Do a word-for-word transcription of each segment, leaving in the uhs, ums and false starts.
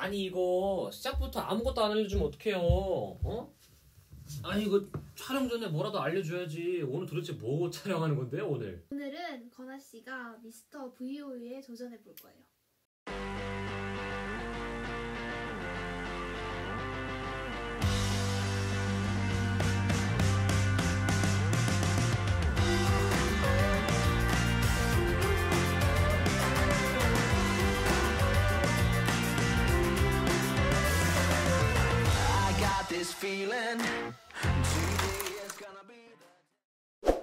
아니 이거 시작부터 아무것도 안 알려주면 어떡해요? 어? 아니 이거 촬영 전에 뭐라도 알려줘야지. 오늘 도대체 뭐 촬영하는 건데요 오늘? 오늘은 건아 씨가 미스터 브이오유에 도전해 볼 거예요. This feeling today is gonna be the...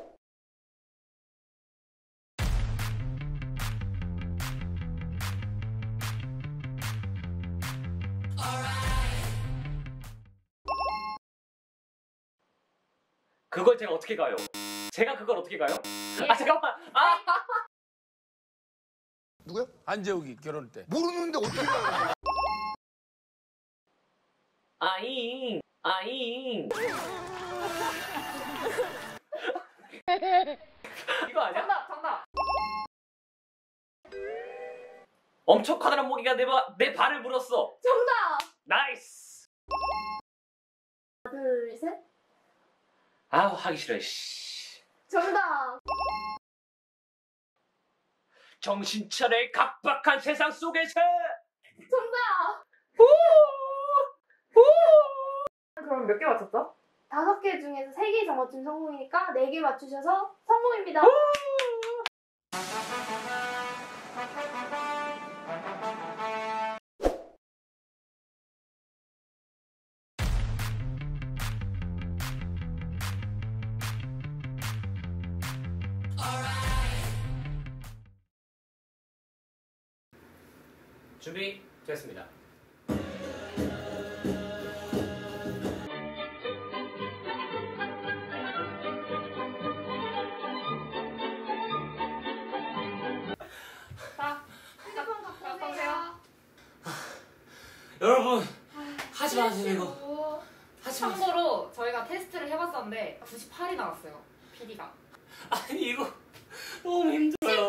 그걸 제가 어떻게 가요? 제가 그걸 어떻게 가요? 아 잠깐만. 아 누구요? 안재욱이 결혼 때 모르는데 어떻게 가요? 아잉 아잉 이거 아니야? 정답! 정답! 엄청 커다란 모기가 내, 바, 내 발을 물었어. 정답! 나이스. 하나 둘 셋 아우 하기 싫어. 씨. 정답! 정신 차려 각박한 세상 속에서. 정답! 그럼 몇 개 맞췄죠? 다섯 개 중에서 세 개 이상 맞추면 성공이니까 네 개 맞추셔서 성공입니다. 준비 됐습니다. 자, 핸드폰 갖고 오세요. 여러분 하지 마세요 이거. 하지 마세요. 참고로 저희가 테스트를 해봤었는데 구십팔이 나왔어요. 피디가. 아니 이거 너무 힘들어요.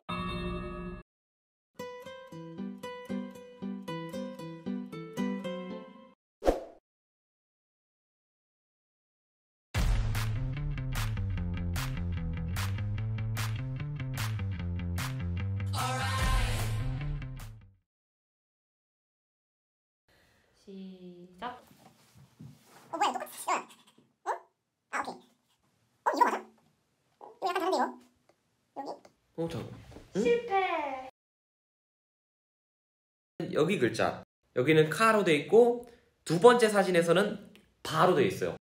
시작. 어 뭐야 똑같이 어? 어? 아 오케이 어 이거 맞아? 어, 이거 약간 다른데 이거? 여기? 어 잠깐. 실패. 여기 글자 여기는 카로 돼 있고 두 번째 사진에서는 바로 돼 있어요.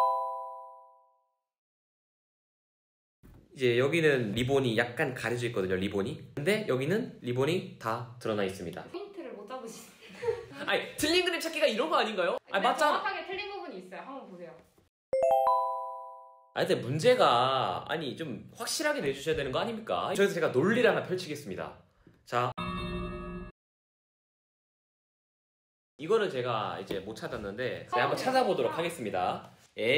이제 여기는 리본이 약간 가려져 있거든요. 리본이. 근데 여기는 리본이 다 드러나 있습니다. 포인트를 못 잡으시네. 아니 틀린 그림 찾기가 이런 거 아닌가요? 아니 맞잖아. 정확하게 틀린 부분이 있어요. 한번 보세요. 아니 근데 문제가 아니 좀 확실하게 내주셔야 되는 거 아닙니까? 저에서 제가 논리를 하나 펼치겠습니다. 자 이거를 제가 이제 못 찾았는데 제가 한번 찾아보도록 하겠습니다.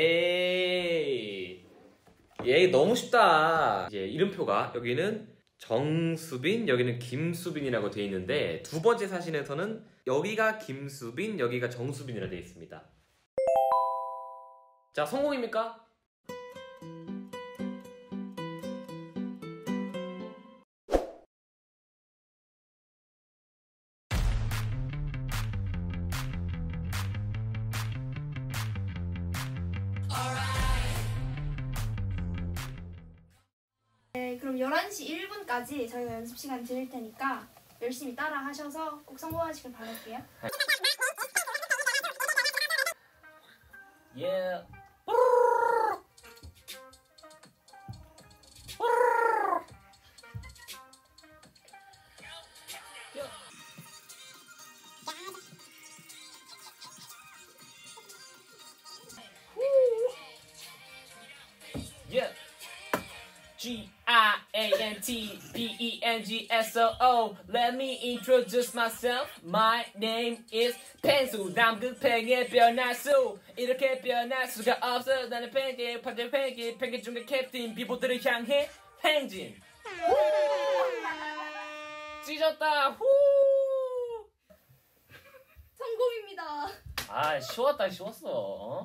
에이 얘 너무 쉽다. 이제 이름표가 여기는 정수빈 여기는 김수빈이라고 돼 있는데 두 번째 사진에서는 여기가 김수빈 여기가 정수빈이라 돼 있습니다. 자 성공입니까? 네, 그럼 열한 시 일 분까지 저희가 연습 시간 드릴 테니까 열심히 따라 하셔서 꼭 성공하시길 바랄게요. 예. 예. G I A N T P E N G S O O Let me introduce myself. My name is 펜수. 남극팽의 변할 수 이렇게 변할 수가 없어. 나는 펭귄 파트 펭귄 펭귄 중에 캡틴 비보들을 향해 행진. 찢었다. 후. 성공. 감사합니다. 아 쉬웠다 쉬웠어. 어?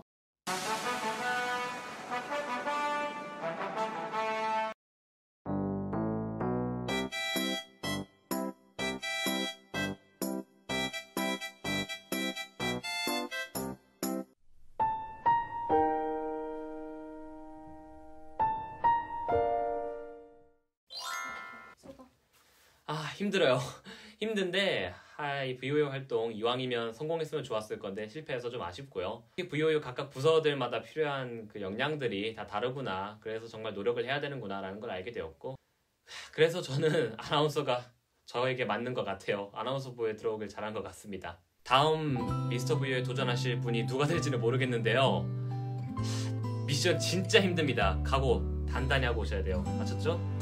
아 힘들어요. 힘든데 아, 이 브이오유 활동 이왕이면 성공했으면 좋았을 건데 실패해서 좀 아쉽고요. 브이오유 각각 부서들마다 필요한 그 역량들이 다 다르구나. 그래서 정말 노력을 해야 되는구나 라는 걸 알게 되었고, 그래서 저는 아나운서가 저에게 맞는 것 같아요. 아나운서부에 들어오길 잘한 것 같습니다. 다음 미스터 브이오유에 도전하실 분이 누가 될지는 모르겠는데요. 미션 진짜 힘듭니다. 각오 단단히 하고 오셔야 돼요. 아셨죠?